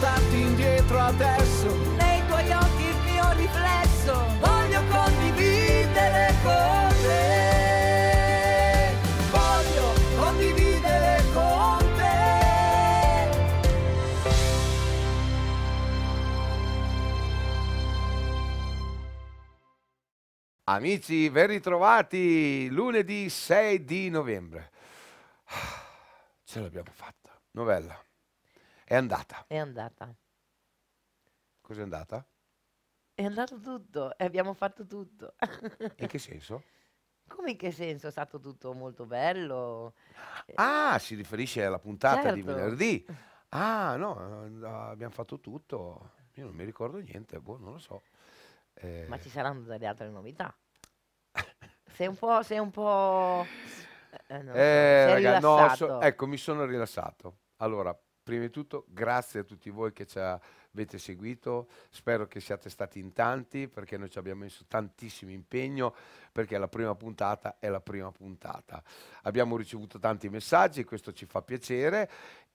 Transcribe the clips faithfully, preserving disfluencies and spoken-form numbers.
portarti indietro adesso. Nei tuoi occhi il mio riflesso, voglio condividere con te. Voglio condividere con te. Amici, ben ritrovati, lunedì sei di novembre. Ce l'abbiamo fatta. Novella. È andata. È andata. Cos'è andata? È andato tutto e abbiamo fatto tutto. In che senso? Come in che senso? È stato tutto molto bello. Ah, si riferisce alla puntata di Certo. venerdì. Ah, no, eh, abbiamo fatto tutto. Io non mi ricordo niente, boh, non lo so. Eh, Ma ci saranno delle altre novità. Sei un po', sei un po', eh, non lo so, Eh, sei raga, no, rilassato. so- ecco, mi sono rilassato. Allora, prima di tutto, grazie a tutti voi che ci avete seguito. Spero che siate stati in tanti, perché noi ci abbiamo messo tantissimo impegno, perché la prima puntata è la prima puntata. Abbiamo ricevuto tanti messaggi, questo ci fa piacere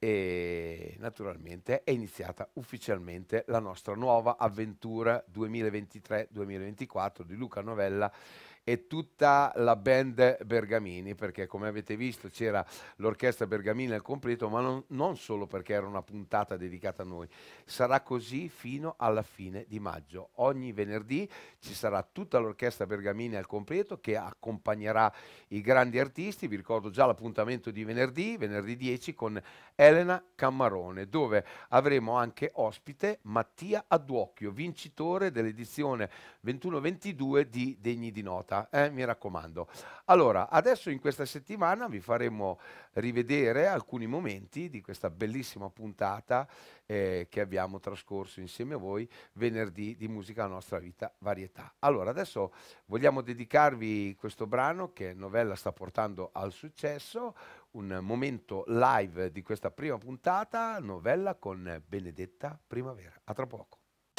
e naturalmente è iniziata ufficialmente la nostra nuova avventura duemilaventitré duemilaventiquattro di Luca Novella e tutta la band Bergamini, perché come avete visto c'era l'orchestra Bergamini al completo, ma non, non solo perché era una puntata dedicata a noi, sarà così fino alla fine di maggio. Ogni venerdì ci sarà tutta l'orchestra Bergamini al completo che accompagnerà i grandi artisti. Vi ricordo già l'appuntamento di venerdì, venerdì dieci, con Elena Cammarone, dove avremo anche ospite Mattia Adduocchio, vincitore dell'edizione ventuno ventidue di Degni di Nota. Eh, mi raccomando. Allora, adesso in questa settimana vi faremo rivedere alcuni momenti di questa bellissima puntata eh, che abbiamo trascorso insieme a voi venerdì di Musica La Nostra Vita Varietà. Allora, adesso vogliamo dedicarvi questo brano che Novella sta portando al successo, un momento live di questa prima puntata, Novella con Benedetta Primavera. A tra poco.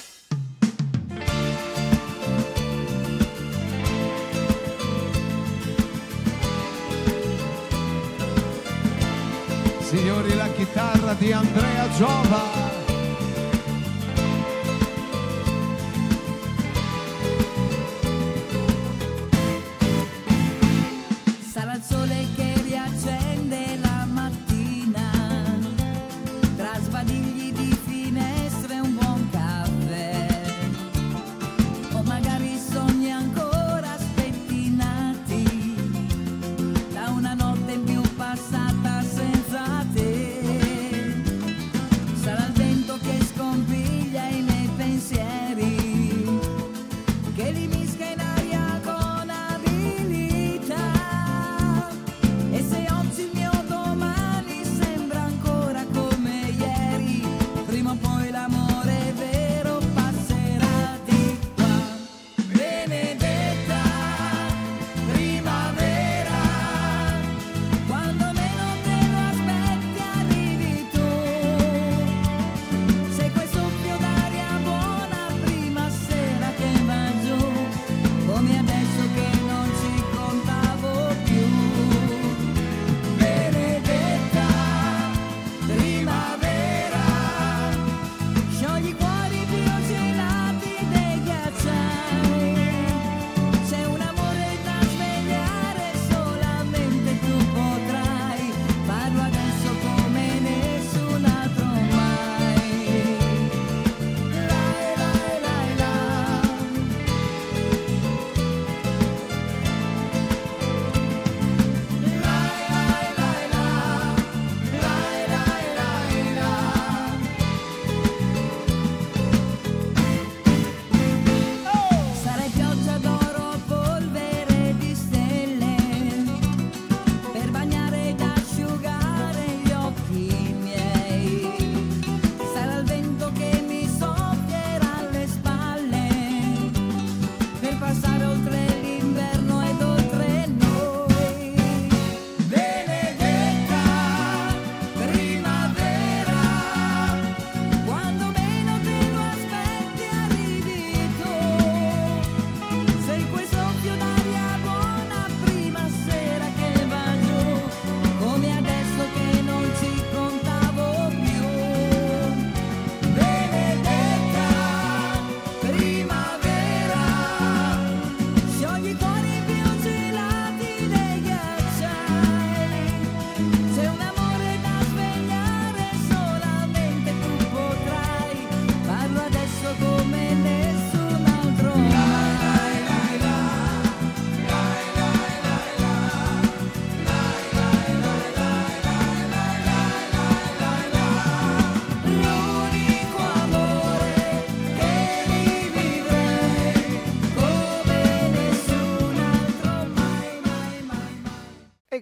Signori, la chitarra di Andrea Giova. Sarà il sole che riaccende la mattina, tra sbadigli di finestre e un buon caffè, o magari sogni ancora spettinati da una notte in più passata senza te. Sarà il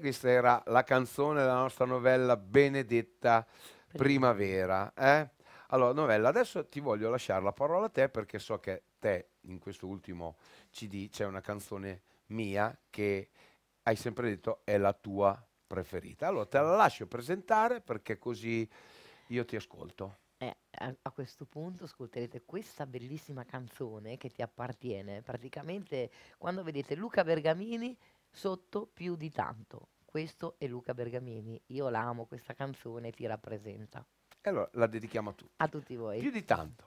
questa era la canzone della nostra novella Benedetta Primavera. Eh? Allora, novella, adesso ti voglio lasciare la parola a te perché so che te in questo ultimo C D c'è una canzone mia che hai sempre detto è la tua preferita. Allora te la lascio presentare perché così io ti ascolto. Eh, a, a questo punto ascolterete questa bellissima canzone che ti appartiene. Praticamente quando vedete Luca Bergamini sotto più di tanto. Questo è Luca Bergamini. Io la amo, questa canzone ti rappresenta. E allora la dedichiamo a tutti. A tutti voi. Più di tanto.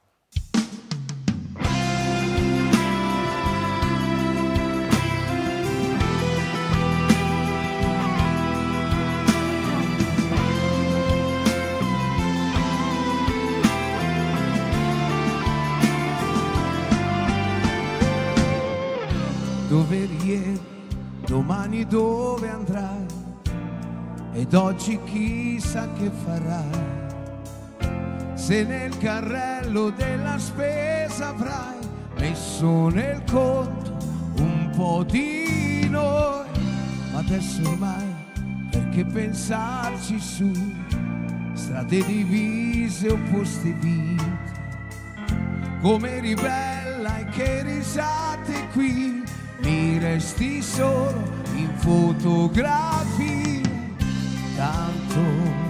Dove eri ieri, domani dove andrai, ed oggi chissà che farai. Se nel carrello della spesa avrai messo nel conto un po' di noi, ma adesso ormai perché pensarci su, strade divise, opposte vite, come eri bella e che risate qui, mi resti solo in fotografia. Tanto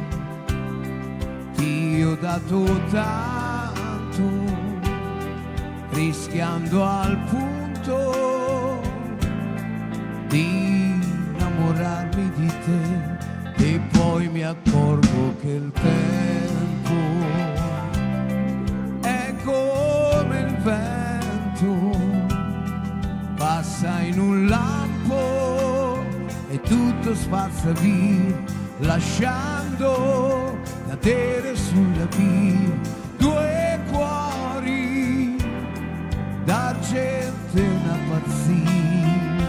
ti ho dato tanto, rischiando al punto di innamorarmi di te, e poi mi accorgo che il tempo è come il vento, passa in un lampo e tutto spazza via, lasciando cadere sulla via due cuori d'argento e una pazzia.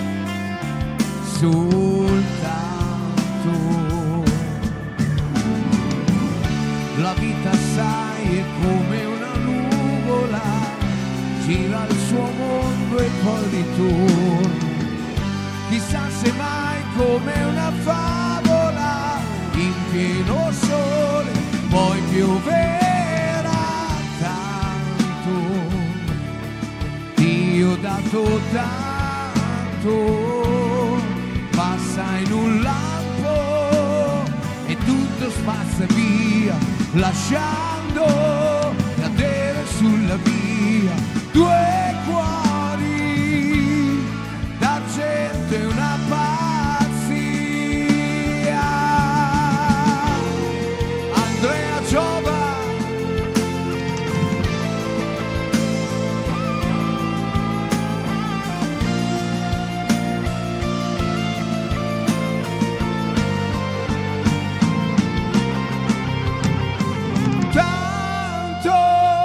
Soltanto la vita, sai, è come una nuvola, gira il suo mondo e poi ritorna. Chissà se mai come una favola in pieno sole poi pioverà. Tanto ti ho dato tanto, passa in un lampo e tutto spazza via, lasciando cadere sulla via due cuori d'argento e una pazzia. Andrea Giova. Tanto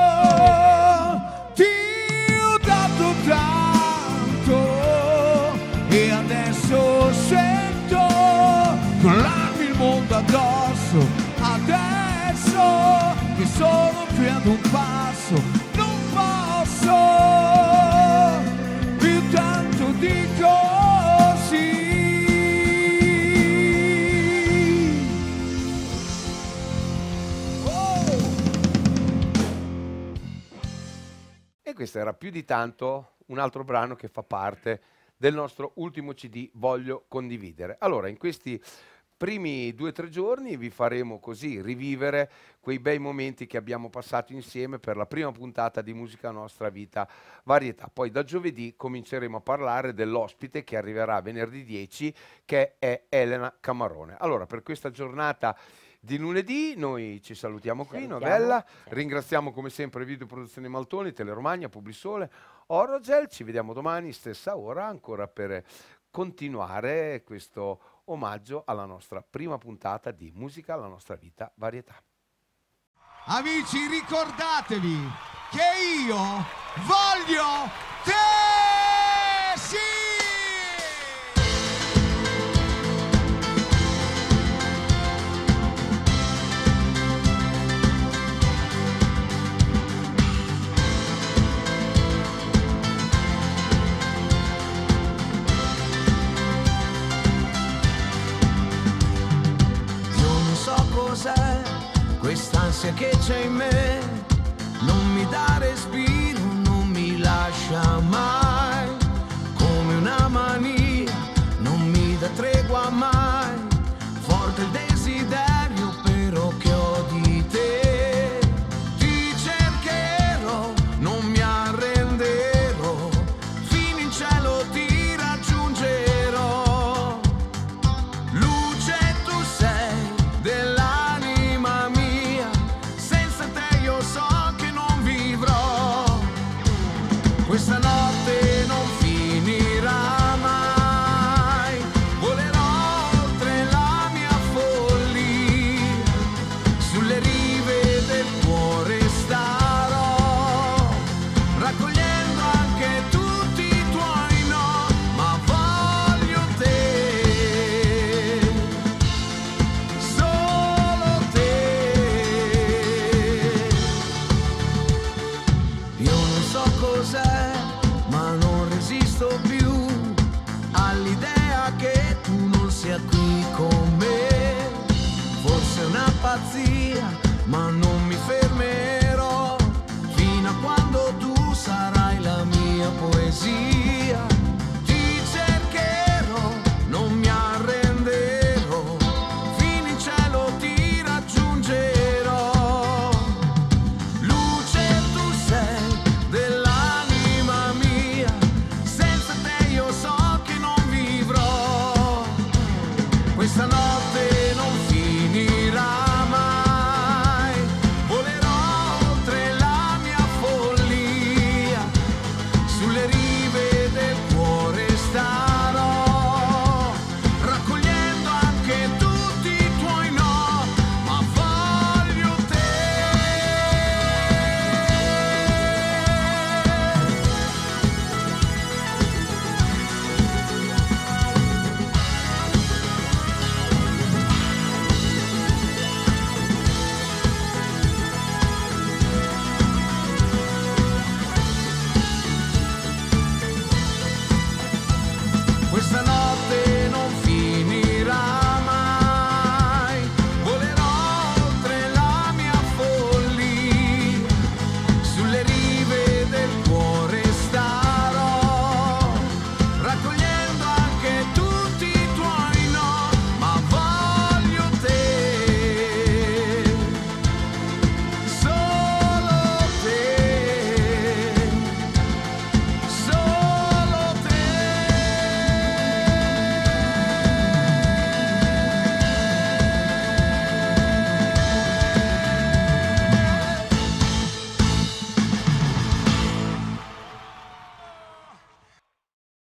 ti ho dato tanto e adesso sento crollarmi il mondo addosso. Adesso che sono qui ad un passo, non posso più tanto di così. E questo era Più di tanto, un altro brano che fa parte del nostro ultimo C D Voglio condividere. Allora, in questi primi due o tre giorni vi faremo così rivivere quei bei momenti che abbiamo passato insieme per la prima puntata di Musica Nostra Vita Varietà. Poi da giovedì cominceremo a parlare dell'ospite che arriverà venerdì dieci, che è Elena Camarone. Allora, per questa giornata di lunedì noi ci salutiamo qui, Salutiamo, Novella, sì. ringraziamo come sempre Video Produzione Maltoni, Teleromagna, Publisole, Orogel, ci vediamo domani stessa ora ancora per continuare questo omaggio alla nostra prima puntata di Musica alla Nostra Vita Varietà. Amici, ricordatevi che io voglio te, sì! grazia che c'è in me non mi dà respiro, non mi lascia mai, come una mania, non mi dà tregua mai, forte il desiderio però che ho di te, ti cercherò, non mi arrenderò, fino in cielo ti raggiungerò, luce tu sei dell'anima mia, senza te io so che non vivrò, questa notte non finirà mai, volerò oltre la mia follia, sulle rive del cuore starò, raccogliendo anche tutti i tuoi no, ma voglio te, solo te. Io non so cos'è, ma non resisto più all'idea che tu non sia qui con me. Forse è una pazzia,